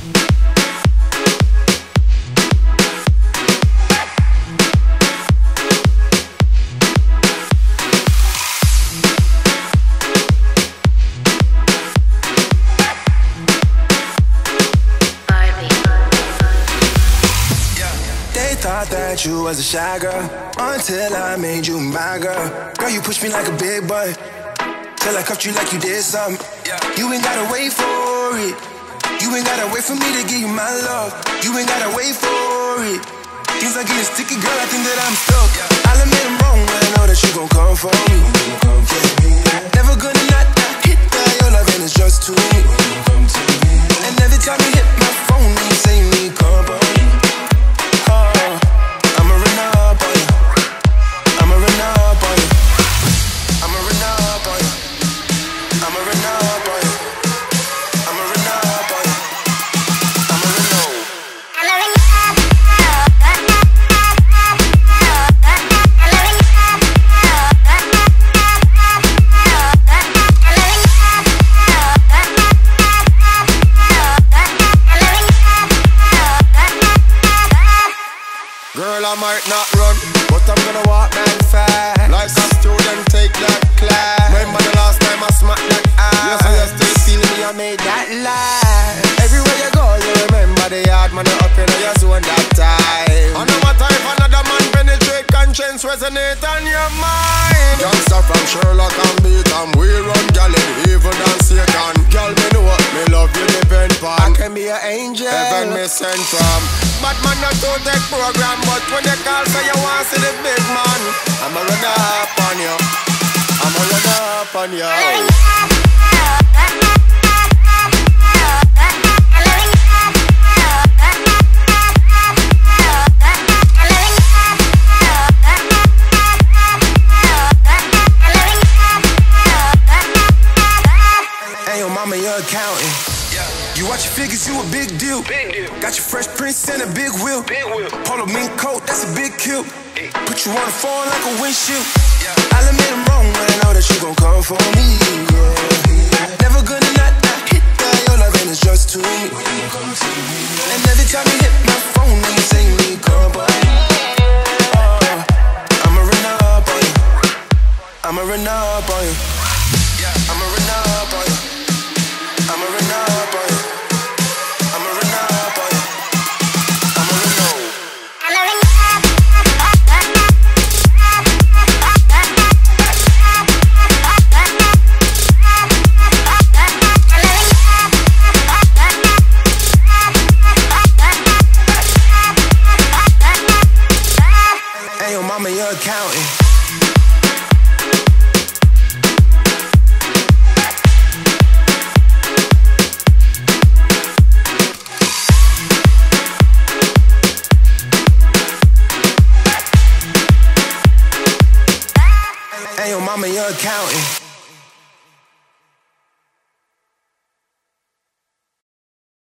Thought that you was a shy girl until I made you my girl. Girl, you pushed me like a big boy till I cuffed you like you did something. You ain't gotta wait for it. You ain't gotta wait for me to give you my love. You ain't gotta wait for it. Things are getting sticky, girl, I think that I'm stuck. I'll admit I'm wrong, but I know that you gon' come for me. Never gonna not hit that, your loving is just too me. And every time you hit my phone, you say you need company. Girl, I might not run, but I'm gonna walk man fast. Like a student, take that class. Remember the last time I smacked that ass? Yes, you're still feeling me, I made that last. Everywhere you go, you remember the yard man, you're up in your zone that time. I know what time another man penetrate, conscience resonate on your mind. Youngster from Sherlock and Beaton, we run gal in evil than Satan. Girl, me know what me love you depend on. I can be an angel, heaven me sent from. Bad man not to take program, but when you call say you want to see the big man, I'ma run up on you. I'ma run up on you. Hey, yo, mama, you're accounting. You watch your figures, you a big deal. Got your fresh prince and a big wheel. Polo mink coat, that's a big kill. Put you on the phone like a windshield. I'll admit I'm wrong, but I know that you gon' come for me. Never gonna not hit that, your loving is just too me. And every time you hit my phone, then you say you need company. I'ma run up on you. I'ma run up on you. I'ma run up on you. I'ma run up on you. I'ma run up on you. I'ma run up. Hey, yo, mama, you're accounting. Hey, yo, mama, you're accounting.